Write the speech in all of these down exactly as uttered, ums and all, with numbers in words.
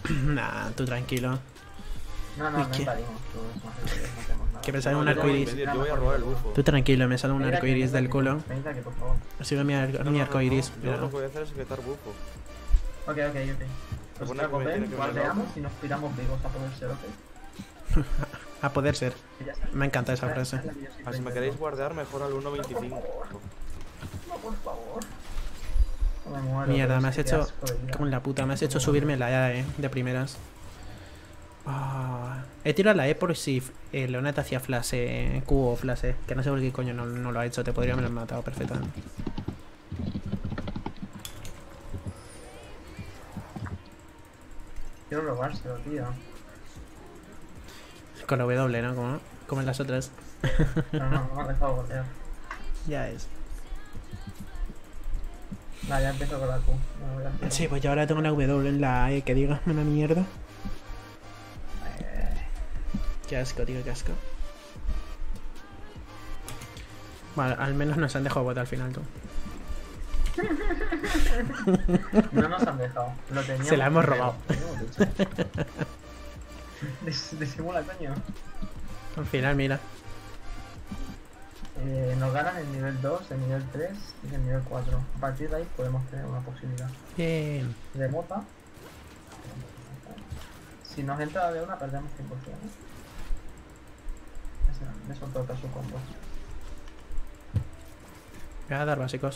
Nah, tú tranquilo. No, no, Uy, no ¿qué? invadimos. Tú, no hacemos nada. Que me sale No, un yo arco voy a iris. invadir, yo voy a robar el bufo. Tú tranquilo, me sale un Venid arco aquí, iris venid del aquí, culo. venid aquí, por favor. Sigue mi, ar No, mi no, arco no, iris. no, yo Míralo. lo que voy a hacer es quitar bufo. Ok, ok, ok. Pues Supone ya que me tiene comer, que guardeamos venir y nos piramos vivos a poder ser, ok. A poder ser. Y ya está. Me encanta esa frase. Es la que yo siempre Ah, si me intento. queréis guardear, mejor al uno No, por veinticinco. favor. No, por favor. No me muero, Mierda, pero me es has que qué hecho. asco de vida. Como en la puta, me has hecho subirme la E, eh, de primeras. Ah, he tirado la E por si eh, Leoneta hacía flash, eh, Q o flash, eh, que no sé por qué coño no, no lo ha hecho, te podría haber matado perfectamente. Quiero robárselo, tío. Con la W, ¿no? Como, como en las otras. Pero no, no me ha dejado golpear. Ya es. Vale, ya empiezo con la Q. No voy a hacer. Sí, pues yo ahora tengo la W en la E, que diga una mierda. Eh, Qué asco, tío, qué asco. Vale, al menos nos han dejado votar al final, tú. No nos han dejado. Lo teníamos. Se la hemos pero- robado. Dis- Disimula, coño. Al final, mira. Eh, nos ganan el nivel dos, el nivel tres y el nivel cuatro. A partir de ahí podemos tener una posibilidad. Bien. De mota. Si nos entra de una, perdemos cien por ciento. Ese- Me soltó otro su combo. Voy a dar básicos.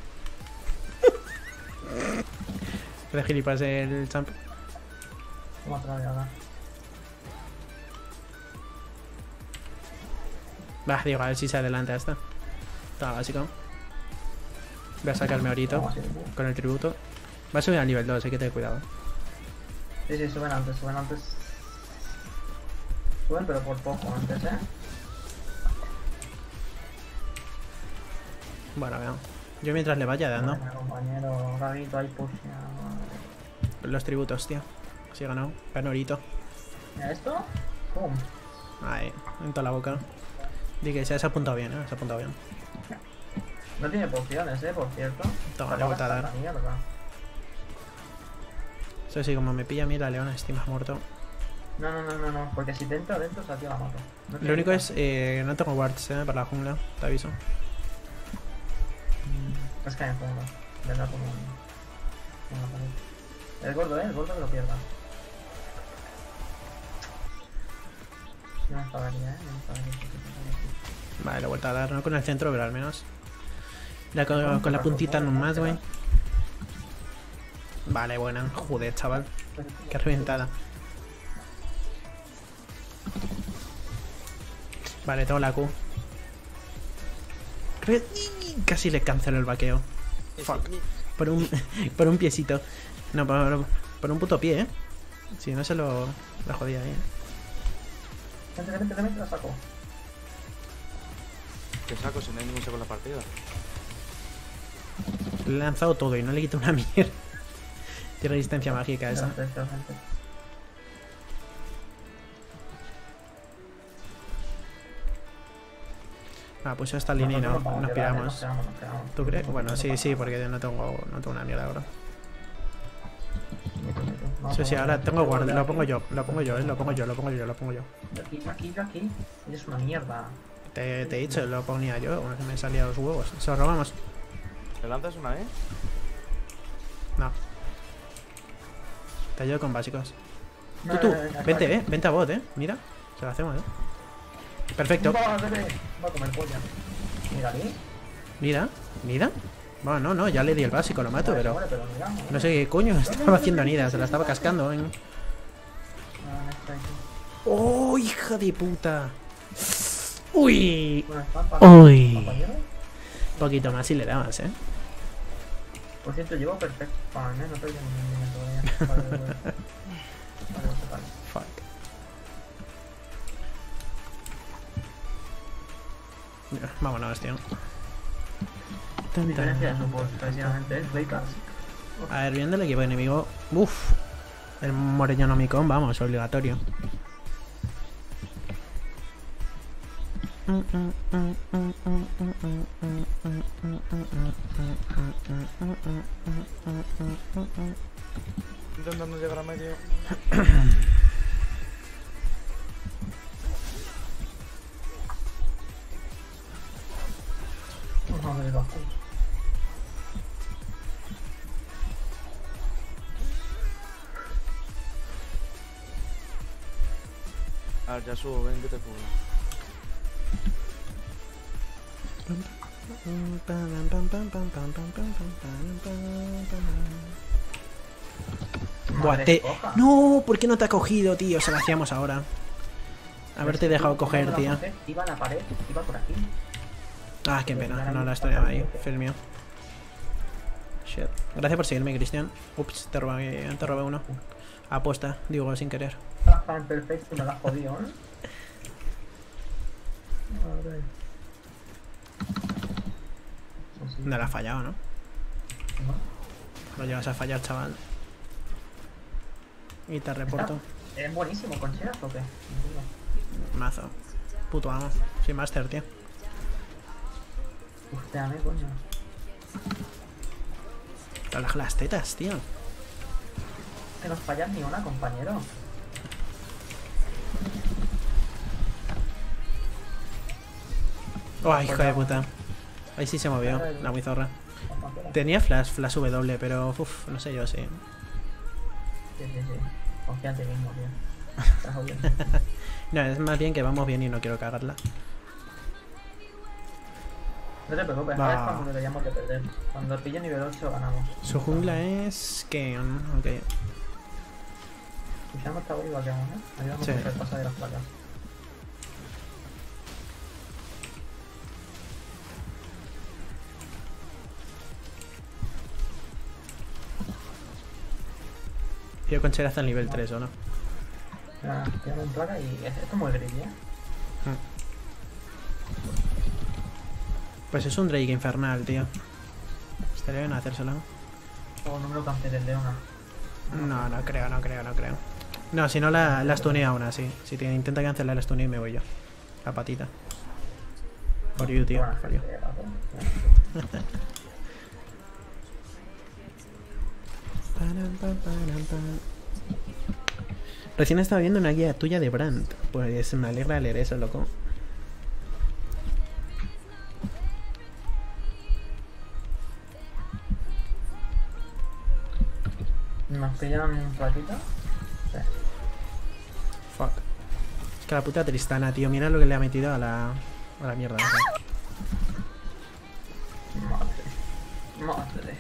De gilipas el champ. Vamos a traer ahora. Va, digo, a ver si se adelanta esta. Está básico. Voy a sacarme ahorita Vamos a ir, tío. con el tributo. Va a subir al nivel dos, hay que tener cuidado. Sí, sí, suben antes, suben antes. Suben, pero por poco antes, ¿eh? Bueno, veamos. Yo mientras le vaya dando Venga, compañero, Gavito, ahí push. los tributos, tío. Así he ganado. Ganorito. Mira esto. Pum. Ahí, en toda la boca. Dije que se ha apuntado bien, ¿eh? Se ha apuntado bien. No tiene pociones, eh, por cierto. Toma, Se le he vuelto a apaga dar. esta mierda. Eso sí, como me pilla a mí la leona, estoy más muerto. No, no, no, no, no, porque si te entra dentro, se la mato. No Lo tiene único nada. es, eh, no tengo wards, ¿eh? Para la jungla, te aviso. Es que hay en fondo. Vendrá como un... una pared. El gordo, eh, el gordo que lo pierda. No me pagaría, eh. No me pagaría. Vale, le he vuelto a dar, no con el centro, pero al menos. La con, con la puntita nomás, güey. Vale, buena. Joder, chaval. Qué reventada. Vale, tengo la Q. Creo- Casi le cancelo el vaqueo. Fuck. Por un, por un piecito. No, por, por un puto pie, eh. Si no se lo... La jodía ahí, eh. Vente, vente, vente, te la saco. ¿Qué saco si no hay ningún saco en la partida? Le he lanzado todo y no le quito una mierda. Tiene resistencia mágica esa. Espera, espera, espera, espera. Ah, pues esta línea y no, vamos a nos quedar, eh, piramos. nos quedamos, nos quedamos. ¿Tú crees? No, Bueno, no sí, pasa sí, nada. porque yo no tengo, no tengo una mierda ahora. Vete, vete. No, Sí, sí, no, ahora no, tengo no, guardia. no, Lo pongo aquí. yo, lo pongo yo, eh, lo pongo yo, lo pongo yo, lo pongo yo, lo pongo yo. Yo aquí, yo aquí, yo aquí. Eres una mierda. Te, te he dicho, lo ponía yo, bueno, que me salía los huevos. ¿Se lo robamos? ¿Le lanzas una, eh? No. Te ayudo con básicos. No, Tú, tú, no, no, no, vente, no. eh, vente a bot, eh. Mira, se lo hacemos, eh. Perfecto. Va, bebé. Va a comer polla. Mira aquí. Mira, mira. Bueno, no, no, ya le di el básico, lo mato, Muere, pero... muere, pero mira, muere. No sé qué coño estaba haciendo Nida, se la estaba cascando, eh. Ah, está aquí. ¡Oh, hija de puta! ¡Uy! Bueno, está, Uy. compañero. Un poquito más y le dabas, eh. Por cierto, llevo perfecto pan, ¿eh? No estoy en mi todavía. Vale, vale. Vale, vale, vale. Fuck. Mira, vámonos, tío. Tan, Diferencia de tan. support, precisamente, es Blade Cast. A ver, viendo el equipo enemigo. Uff. El Morellano Micón, vamos, obligatorio. Intentando llegar a medio. No, no, no. A ver, ya subo, ven que te cubro. Buah, Madre te... coja. No, ¿por qué no te ha cogido, tío? Se lo hacíamos ahora. Haberte Pero dejado si coger, iba a tío. coger, Iba a la pared, iba por aquí. Ah, qué pena, no la estoy ahí, fail mío. Shit. Gracias por seguirme, Cristian. Ups, te robé, te robé uno. Apuesta, digo sin querer. Ah, tan perfecto, me la has jodido, ¿eh? A ver. Eso sí. No la has fallado, ¿no? ¿No? Lo llevas a fallar, chaval. Y te reporto. ¿Es buenísimo con cheras o qué? Entiendo. Mazo. Puto amo. Soy master, tío. Usted, coño. Relaja las tetas, tío. Que no fallas ni una, compañero. Oh, hijo de puta. Ahí sí se movió, la muy zorra. Tenía flash, flash W, pero uff, no sé yo, sí. Sí, sí, sí. Confía en ti mismo, tío. Estás jodiendo. No, es más bien que vamos bien y no quiero cagarla. No te preocupes, Va. ahora es cuando deberíamos de perder. Cuando pille nivel ocho ganamos. Su jungla es que... Ok. Si ya no está arriba, que vamos, ¿eh? Ayudamos Sí. a hacer pasar de las placas. Yo con Chera hasta el nivel tres, ¿o no? Nada, tiramos un placa y esto es muy gris, ¿eh? Pues es un Drake infernal, tío. Estaría bien hacérselo. O número cáncer de Leona. No, no creo, no creo, no creo. No, si no la, la stuneo aún así. Si te intenta cancelar la stuneo y me voy yo. La patita. For you, tío. For you. Recién estaba viendo una guía tuya de Brand. Pues me alegra leer eso, loco. ¿Nos pillan plaquita? Sí. Fuck. Es que la puta Tristana, tío. Mira lo que le ha metido a la, a la mierda. ¿No? Madre. Madre.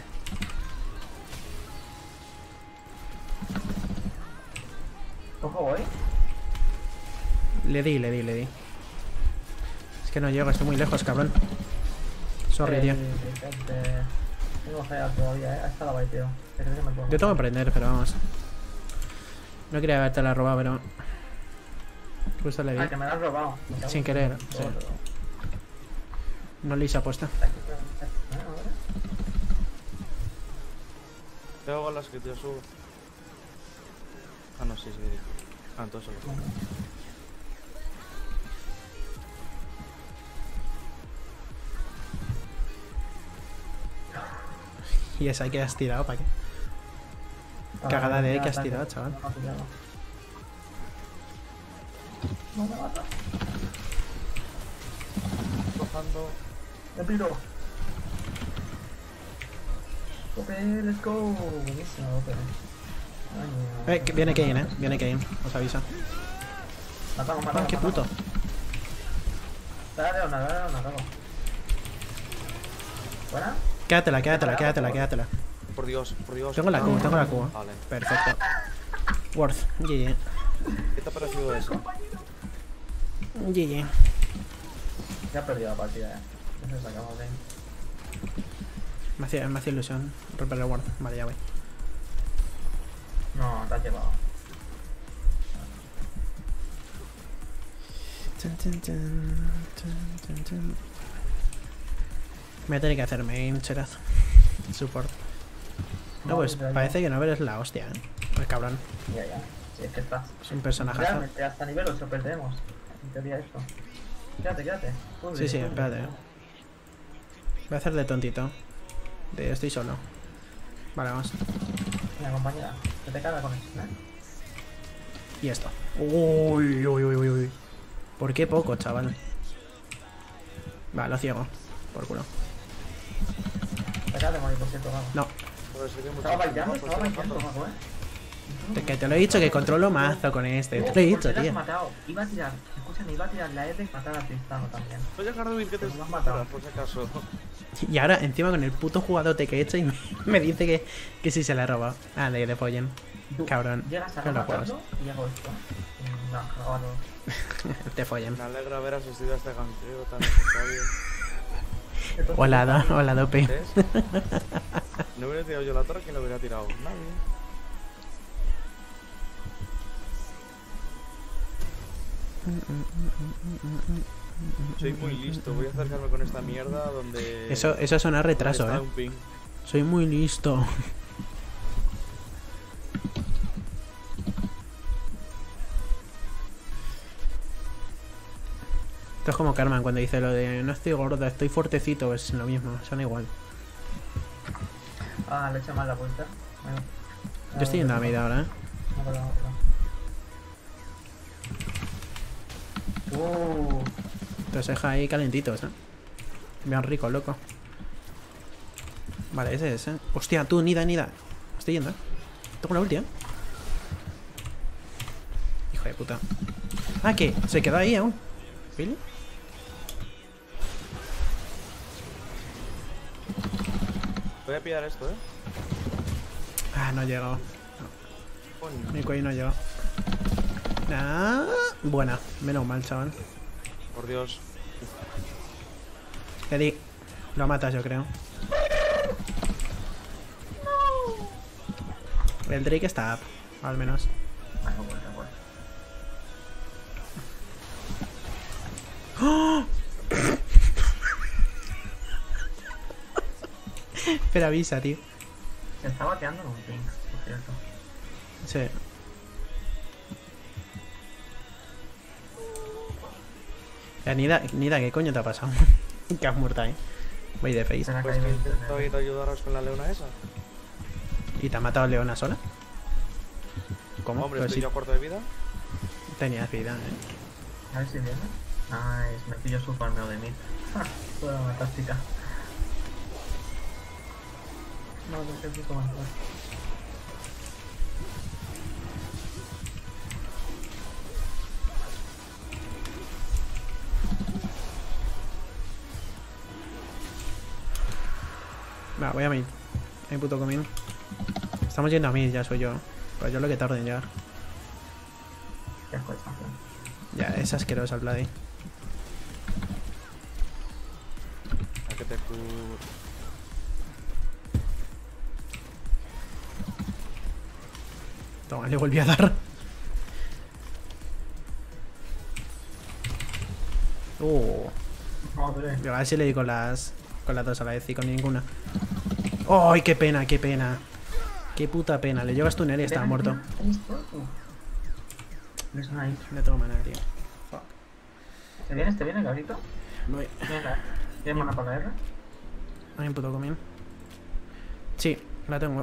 Ojo, voy. Le di, le di, le di. Es que no llego, estoy muy lejos, cabrón. Sorry, tío. Tengo fea todavía, eh. Esta la baiteo. Yo tengo que aprender, pero vamos. No quería haberte la robado, pero... Justo le di. Ah, que me la has robado. Sin querer, sí. No le hice apuesta. Tengo balas que te subo. Ah, no, sí, sí. Ah, entonces solo. Y esa que has tirado, ¿para qué? Cagada de que has tirado, chaval. No me mata. Bajando. Me piro. Ope, let's go. Buenísimo, Ope. Eh, que viene Kane, eh. Viene Kane, os aviso. Matamos, Ah, matamos. qué puto. Dale, una, dale, una, dale. ¿Buena? Quédatela, quédatela, quédatela, quédatela. Por Dios, por Dios. Tengo la Q, tengo la Q. Vale. Perfecto. Worth, G G. ¿Qué te ha parecido eso? G G. Ya he perdido la partida, eh. Ya se sacamos bien. Me hacía, me hacía ilusión romper el Worth. Vale, ya voy. No, te has llevado. Chun, chun, chun, chun, chun, chun. Me voy a tener que hacer main, cherazo. Support. No, pues ya, ya. parece que no eres la hostia, eh. Pues cabrón. Ya, ya. Sí, es que estás. Es un personaje. Realmente, hasta nivel ocho perdemos. En teoría, esto. Quédate, quédate. Pudre, Sí, sí, pudre. espérate. Voy a hacer de tontito. De estoy solo. Vale, vamos. Mira, compañera. Que te caga con eso, ¿eh? Y esto. Uy, uy, uy, uy, uy. ¿Por qué poco, chaval? Va, lo ciego. Por culo. Te acabas de morir, por cierto, vamos. No. Pero sí que mucho Estaba bailando, tiempo, estaba pues, bailando, trabajando. mago, ¿eh? Te- Que te lo he dicho que controlo mazo con este. Te lo he dicho, ¿Por qué la has tío. matado? Iba a tirar, escúchame, iba a tirar la R y matar a Tristano también. Oye, Hardwin, ¿qué te Pues me has matado. por si acaso? Y ahora, encima con el puto jugadote que he hecho, y me, me dice que, que sí se la he robado. Ah, de, de pollen. Tú Cabrón. Llegas a Que no lo juegas. matarlo y hago esto. Mm, No, grabado. Te follen. Me alegra haber asistido a este ganteo tan necesario. Hola, do, hola, dope. ¿Ves? No hubiera tirado yo la torre, ¿quién lo hubiera tirado? Nadie. Soy muy listo, voy a acercarme con esta mierda donde... Eso, eso suena a retraso, donde eh. está un ping. Soy muy listo. Esto es como Carmen cuando dice lo de no estoy gorda, estoy fuertecito, es lo mismo, suena igual. Ah, le he hecho mal la vuelta. Bueno. Yo estoy yendo a media ahora, eh. No, no, no, no. Uh, Entonces deja ahí calentitos, eh. Bien rico, loco. Vale, ese es, eh. Hostia, tú, Nida, Nida. Estoy yendo, eh. Tengo una ulti, eh. Hijo de puta. Ah, ¿qué? Se quedó ahí aún. ¿Really? Voy a pillar esto, ¿eh? Ah, no ha llegado. Coño. Mi cuello no ha llegado. Ah, buena. Menos mal, chaval. Por Dios. Eddie, lo matas, yo creo. El Drake está up, al menos. bueno, bueno, bueno. Pero avisa, tío. Se está bateando en un ping, por cierto. Sí. Ya, Nida, Nida, ¿qué coño te ha pasado? Que has muerto ahí. Voy de face. Se me ha Pues caído que el internet. intento ir a ayudaros con la leona esa. ¿Y te ha matado Leona sola? ¿Cómo? Hombre, Pues estoy sí, yo a cuarto de vida. tenías vida, eh. A ver si viene. Nice, me pillo su farmeo de mid. Toda una táctica. No, no sé si cómo entrar. Va, voy a mid. Hay puto comín. Estamos yendo a mid, ya soy yo. Pues yo lo que tardo en llegar. Qué asco de champion. Ya, es asqueroso el Bloody. A que te cur... Toma, le volví a dar. Uh, Madre. a ver si le di con las. Con las dos a la vez y con ninguna. ¡Ay, qué pena, qué pena! Qué puta pena. Le llevas tunel y estaba muerto. Es una ahí. No tengo mana, tío. Fuck. ¿Te vienes? ¿Te viene, cabrito? Voy. Venga. ¿Tienes mana para la R? Hay un puto comín. Sí, la tengo.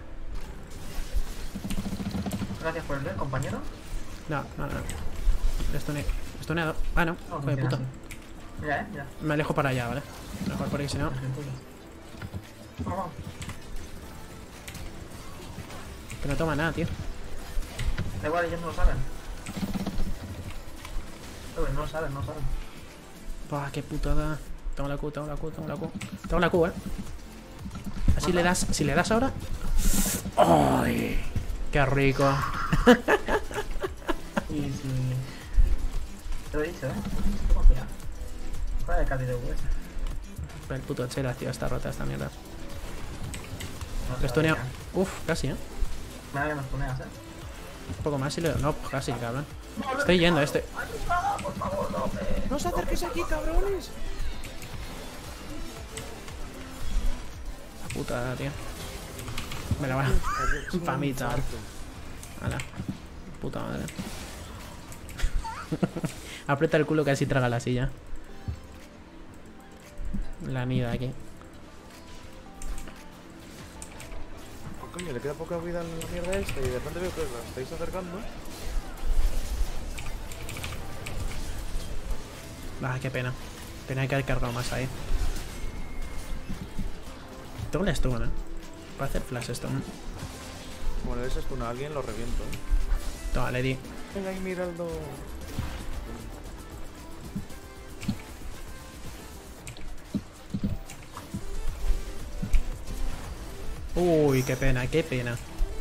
Gracias por el ver, compañero. No, no, no. Estune... Estuneado. Ah, no. No, Hijo de funciona puta. así. Mira, eh, mira. Me alejo para allá, ¿vale? Mejor por ahí, si no. Vamos, vamos. Que no toma nada, tío. Da igual, ellos no lo saben. Uy, no lo saben, no lo saben. Buah, qué putada. Tengo la Q, tengo la Q, tengo la Q. Tengo la Q, eh. Así le das, si le das ahora. ¡Ay! ¡Qué rico! Y si... Te lo he dicho, ¿eh? Estoy confiado. Fuera de Cali de U S. El puto Cheras, tío, está rota esta mierda. No Lo se estuneo. va a Uf, casi, eh. Mira que nos tuneas, ¿eh? Un poco más y le. No, pues casi, cabrón. Estoy yendo, este. Por favor, no me... ¡No os acerquéis aquí, cabrones! La puta, tío. Me la va. Pa' mí, chaval. Hala. Puta madre. Aprieta el culo que así traga la silla. La Nida aquí. Coño, le queda poca vida en la mierda esta y de repente veo que la estáis acercando. Ah, qué pena. Pena que haber cargado más ahí. Tengo un stun, eh. Para hacer flash stun. Como le des stun a alguien, lo reviento. ¿eh? Toma, le di. Venga, ahí Miraldo. Uy, qué pena, qué pena.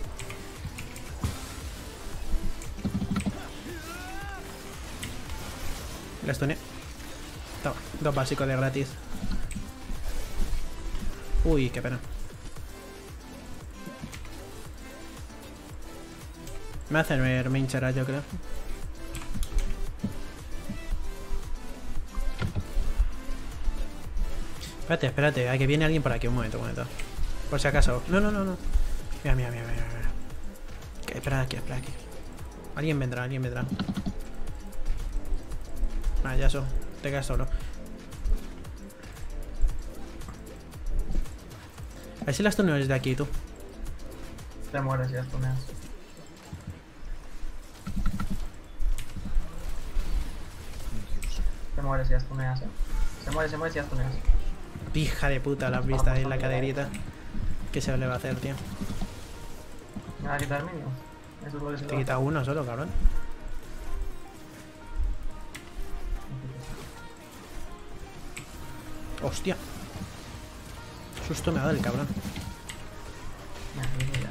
La stuné. Toma, dos básicos de gratis. Uy, qué pena. Me hacen ver mincheras, yo creo. Espérate, espérate, a que viene alguien por aquí. Un momento, un momento. Por si acaso. No, no, no, no. Mira, mira, mira, mira, mira. Okay, espera aquí, espera aquí. Alguien vendrá, alguien vendrá. Ah, ya eso. Te quedas solo. A ver si las túneles de aquí, tú. Te mueres si las tuneas. Te mueres si las tuneas, eh. Se muere, se muere si las tuneas. Pija de puta, la has visto ahí en la caderita. ¿Qué se le va a hacer, tío? Me va a quitar el mínimo. Eso es lo que se Te le quita va a uno solo, cabrón. Hostia. Susto me ha dado el cabrón. hacer. Mira, mira,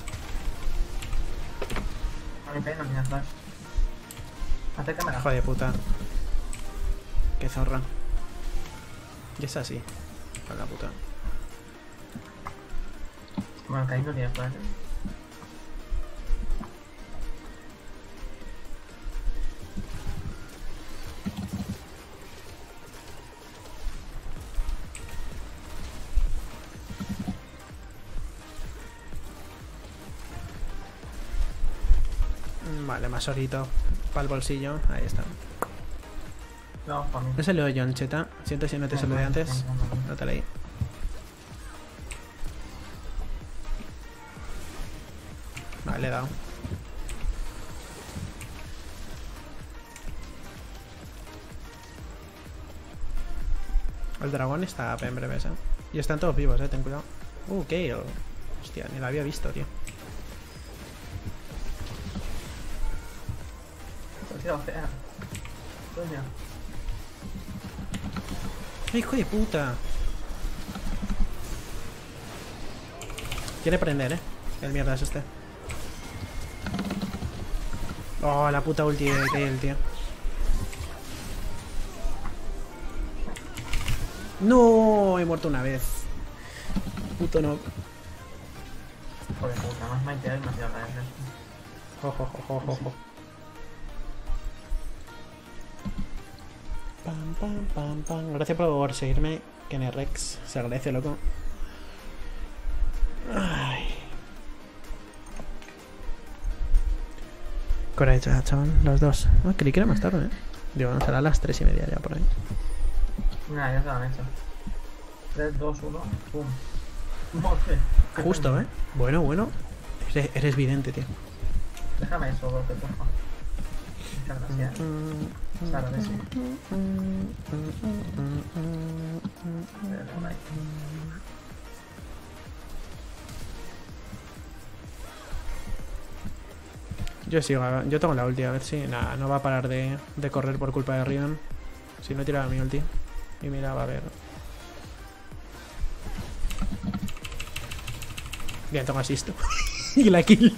ya. A mi pay no tiene flash. Acércamela. Hijo de puta. Qué zorra. Y es así. A la puta. Bueno, que ahí no tiene flash. ¿eh? Vale, más orito. Para el bolsillo. Ahí está. No, para mí. No se lo doy, John Cheta. Siento si no te saludé antes. No te leí. Vale, le he dado. El dragón está en breves, eh. Y están todos vivos, eh. Ten cuidado. Uh, Gale. Hostia, ni lo había visto, tío. Tira fea. Coño. ¡Hijo de puta! Quiere prender, eh. El mierda es este. Oh, la puta ulti de Gale, tío. No, he muerto una vez. Puto no. Hijo de puta, más maite hay más ya para eso. Ojo, ojo, ojo, ojo. Pam, pam, pam, pam. Gracias por seguirme, Kennerex. Se agradece, loco. Ay. ¿Qué hora he hecho, chaval? Las dos. Ah, creí que era más tarde, eh. Digo, no será a las tres y media ya por ahí. Mira, ya se lo han hecho. tres, dos, uno, pum. Morfe. Justo, eh. Bueno, bueno. Eres, eres vidente, tío. Déjame eso, Brote, porfa. Muchas gracias. Claro que sí. Pero, like. Yo sigo, yo tengo la ulti, a ver si nada, no va a parar de, de correr por culpa de Rion. Si no he tirado mi ulti. Y mira, va a ver. Bien, tengo asisto. Y la kill.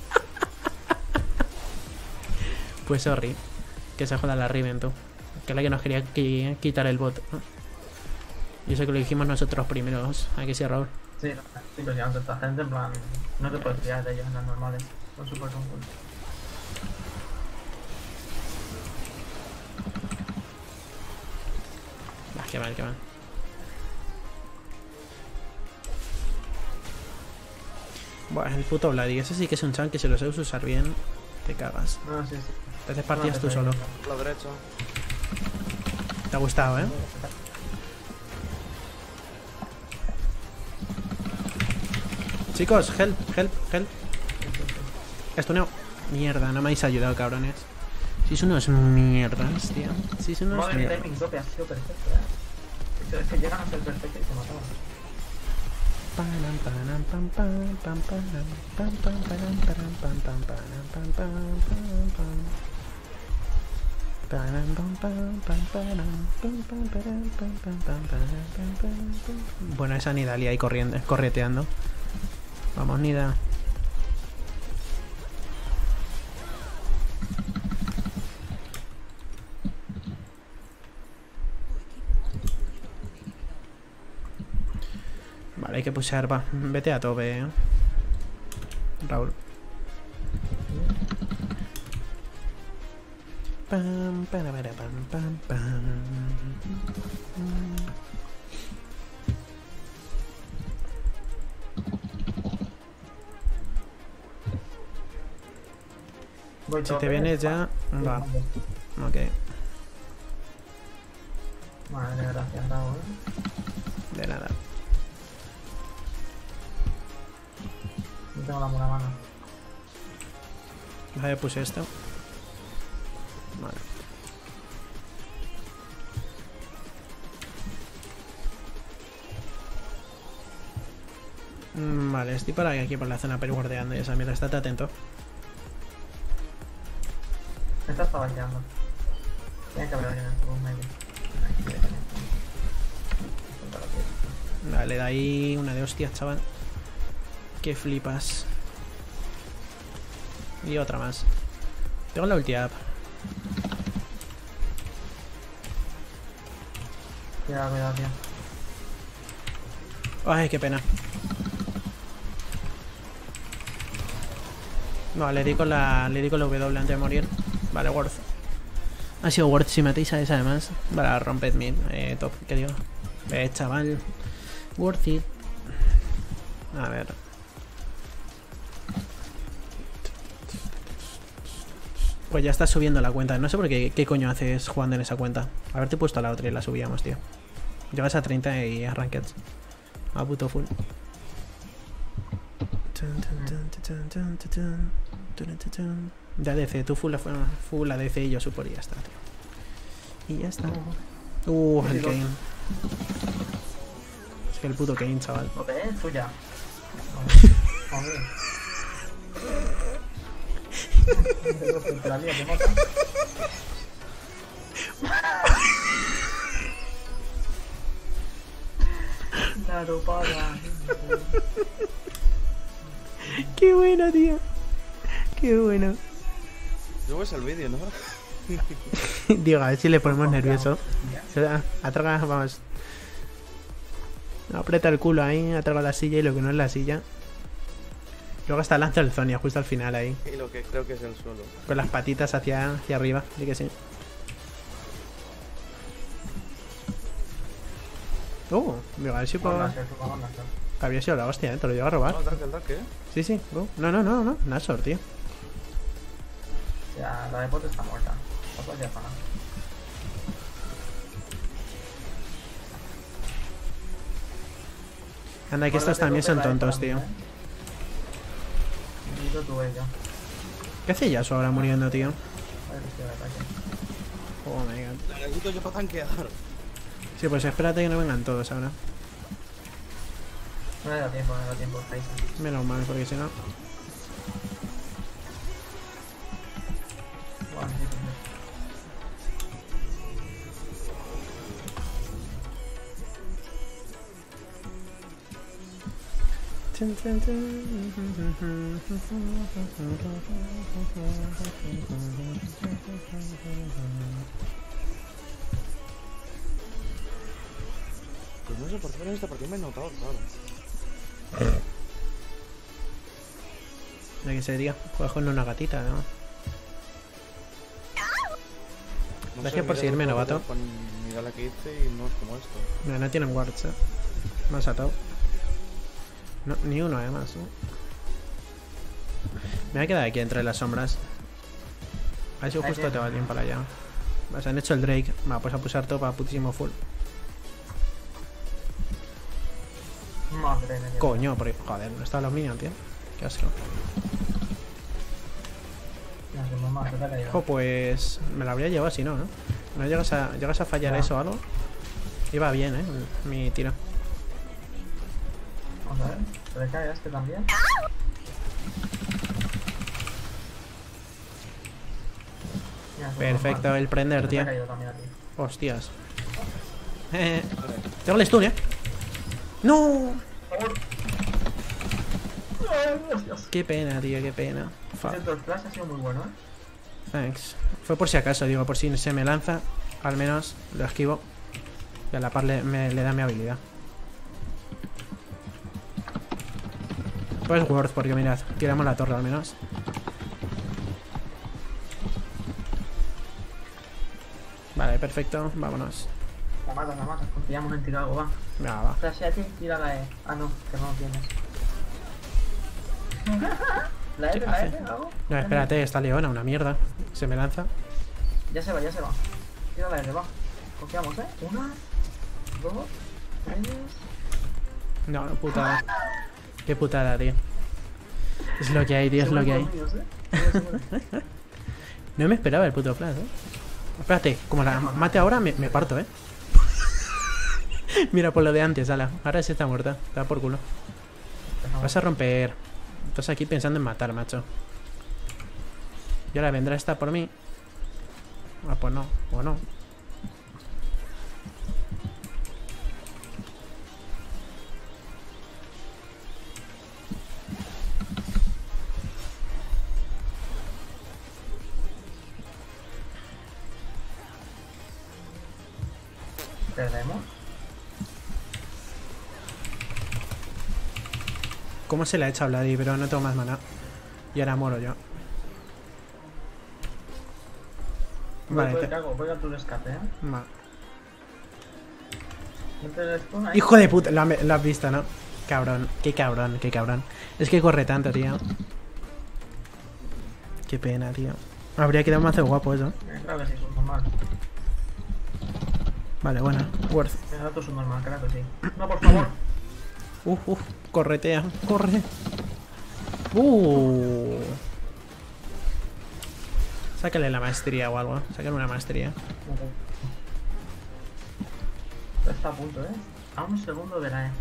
Pues sorry. Que se joda la Riven, tú. Que es la que nos quería qui quitar el bot, ¿no? Y eso que lo dijimos nosotros primeros. Aquí sí, Raúl. Sí, no, sí, pero ya esta gente, en plan, no te puedes fiar de ellos en las normales. Son súper confusos. Ah, qué mal, qué mal. Buah, el puto Vladi. Ese sí que es un chan que si lo sabes usar bien, te cagas. No, sí, sí. Te haces partidas tú No, solo. La derecha. Te ha gustado, ¿eh? Chicos, help, help, help. Estuneo. Mierda, no me habéis ayudado, cabrones. Sois unos mierdas, tío. Sois unos Madre, mi mierdas. timing tope ha sido perfecto, eh. Es que llegan a ser perfecto y se mataban. Panam, panam, pam, pam, pam, panam, pam, pam, panam, panam, pam, pam, panam, pam, pam, pam, pam. Panam, pam, pam, pam, panam, pam, pam, panam, pam, pam, pam, panam, pam, pam, pam. Bueno, esa Nidalee ahí corriendo, correteando. Vamos, Nida. Vale, hay que pushear, va. Vete a tope, eh. Raúl. Pam, para, para, pam, pam, pam. Voy Si tope, te vienes ya, va. Ok. Madre, gracias, Raúl. ¿eh? De nada. No tengo la mula mano. Vale, puse esto. Vale. Mm, Vale, estoy por aquí, aquí por la zona periguardeando y esa mierda, estate atento. Esta está vaqueando. Tiene que haber alguien en el segundo medio. Aquí, aquí, aquí. Vale, de ahí una de hostias, chaval. Que flipas. Y otra más. Tengo la ulti up. Cuidado, cuidado, tío. Ay, qué pena. No, le di con la, le di con la W antes de morir. Vale, worth. Ha sido worth si matéis a esa además. Vale, romped mid. Eh, top, ¿qué digo? Eh, chaval. Worth it. A ver. Pues ya está subiendo la cuenta. No sé por qué, qué coño haces jugando en esa cuenta. Haberte puesto a la otra y la subíamos, tío. Llegas a treinta y a rankeds. A puto full. De A D C, tú full, full A D C y yo support y ya está, tío. Y ya está. Uh, el Kane. Es que el puto Kane, chaval. ¿Lo ves? Suya. Joder. Te la lía, te mata. Claro, para. Qué bueno, tío. Qué bueno. Luego es el vídeo, ¿no? Digo, a ver si le ponemos nervioso. Atraga, vamos. Aprieta el culo ahí, atraga la silla y lo que no es la silla. Luego hasta lanza el Zonia justo al final ahí. Y lo que creo que es el suelo. Con las patitas hacia, hacia arriba, sí que sí. Uh, digo, a ver si puedo... Había sido la hostia, eh, te lo llevo a robar. No, Dark, el Dark, ¿eh? Sí, sí, go. No, no, no, no, Nashor, tío. Ya, la de bot está muerta. Otra ya para. Anda, que estos también son tontos, tío. Necesito tu ella. ¿Qué hace Yasuo ahora muriendo, tío? A ver si de ataque. Oh my god. La necesito yo para tanquear. Sí, pues espérate que no vengan todos ahora. No le da tiempo, no le da tiempo. Ahí está. Menos mal, porque si no... Bueno, sí, sí. Chun, chun, chun. Pues no sé por qué en esta partida me he notado, claro. ¿De qué sería? Juegas con una gatita, ¿no? No Gracias sé, por mira seguirme, los novato. juegos, Mira la que hice y no es como esto. No, no tienen wards, eh. Me has atado. No, ni uno además, ¿no? Me voy a quedar aquí entre las sombras. A ver si justo te va bien para allá. O sea, han hecho el Drake. Va, pues a pulsar top a putísimo full. más drenes. Coño, porque, joder, no están los minions, tío. Qué asco. Ya, que mamá, se te ha caído. Ojo, pues me la habría llevado si no, ¿no? ¿No llegas a, llegas a fallar Ya. eso o algo? Iba bien, ¿eh? Mi tiro. Vamos a ver. ¿Se le cae a este también? Mira, eso es Perfecto, normal. el prender, Se te tío. ha caído también a ti. Hostias. Eh, tengo el stun, ¿eh? ¡No! Por favor. Ay, Dios, Dios. Qué pena, tío, qué pena. Fuck. Ese dos flash ha sido muy bueno, ¿eh? Thanks. Fue por si acaso, digo, por si se me lanza, al menos lo esquivo. Y a la par le, me, le da mi habilidad. Pues worth, porque mirad, tiramos la torre al menos. Vale, perfecto, vámonos. La matas, la matas. Confiamos en tirar algo, va. Venga, va. Flash a ti, tira la E. Ah, no, que no lo tienes. ¿La ¿Qué E? ¿La hace? E? ¿Algo? No, espérate, esta leona, una mierda. Se me lanza. Ya se va, ya se va. Tira la E, va. Confiamos, ¿eh? Una, dos, tres. No, putada. Qué putada, tío. Es lo que hay, tío, es lo que hay. Míos, ¿eh? Míos, míos. No me esperaba el puto flash, eh. Espérate, como la mate ahora, me, me parto, eh. Mira por lo de antes, ala. Ahora sí está muerta. Está por culo. Vas a romper. Estás aquí pensando en matar, macho. Y ahora vendrá esta por mí. Ah, pues no, o no. Perdemos. ¿Cómo se le ha hecho a Vladi? Pero no tengo más mana. Y ahora muero yo. Vale, Voy, te- te cago, voy a tu escape, ¿eh? ma- Mete el spawn ahí. Hijo de puta, lo, ha- lo has visto, ¿no? Cabrón, qué cabrón, qué cabrón. Es que corre tanto, tío. Qué pena, tío. Habría quedado más guapo eso. Eh, Claro que sí, es normal. Vale, bueno, worth. Me da tu subnormal, claro que sí. No, por favor. Uf, uf, corretea, corre. Uh. Sácale la maestría o algo. Sácale una maestría. Está a punto, ¿eh? A un segundo de la E.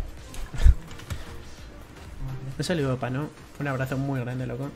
No se le pa, ¿no? Un abrazo muy grande, loco.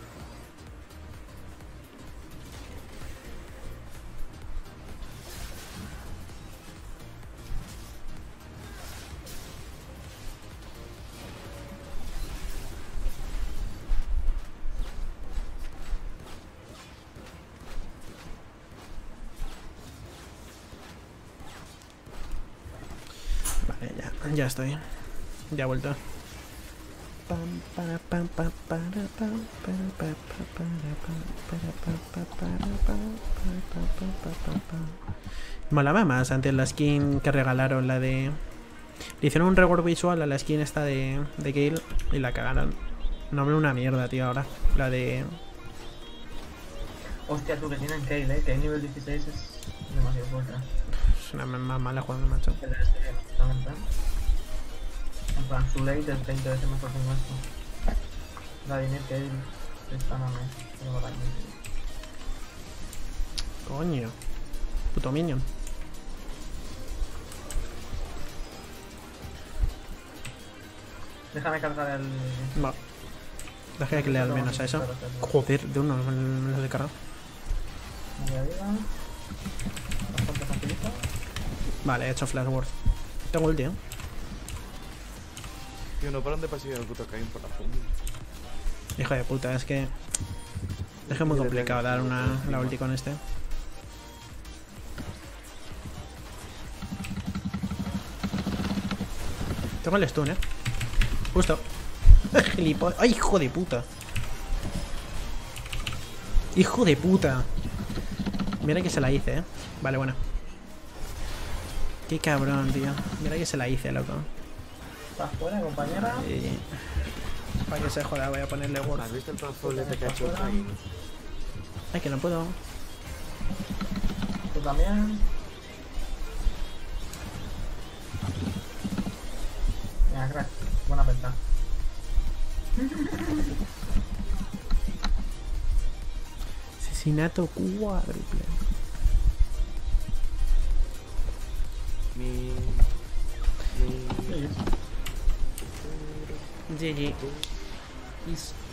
Vale, ya, ya estoy. Ya he vuelto. Pam, para, pam, pa, para, pam, para, pa, pa, para, pam, para, pa, pa, para, pam, para, pa, pa, pa, pa, pa. Molaba más antes la skin que regalaron, la de... Le hicieron un reward visual a la skin esta de, de Gale y la cagaron. No me una mierda, tío, ahora. La de... Hostia, tú que tienen Kale, ¿eh? Que el nivel dieciséis es demasiado fuerte. Es una más mala jugando, macho. El de este, totalmente. En plan, su late es veinte veces mejor que el nuestro. La de Kale está no me. Pero la Coño. Puto minion. Déjame cargar el. Va. Deja que le al menos a eso. Joder, de uno me lo he cargado. Muy arriba. Bastante facilito. Vale, he hecho flash ward. Tengo ulti, ¿eh? Tío, no paran de perseguir al puto Caín por la jungla. Hijo de puta, es que... Es que es muy complicado dar una, la ulti con este. Tengo el stun, eh. Justo. Gilipollas. ¡Ay, hijo de puta! ¡Hijo de puta! Mira que se la hice, eh. Vale, bueno. Qué cabrón, tío. Mira que se la hice, loco. ¿Estás fuera, compañera? Y... Para que se joda, voy a ponerle ward. ¿Has visto el transporte que ha hecho el Caín? Ay, que no puedo. Tú también. Venga, crack. buena penta. Asesinato cuádruple. Mi... Mi... G G. Is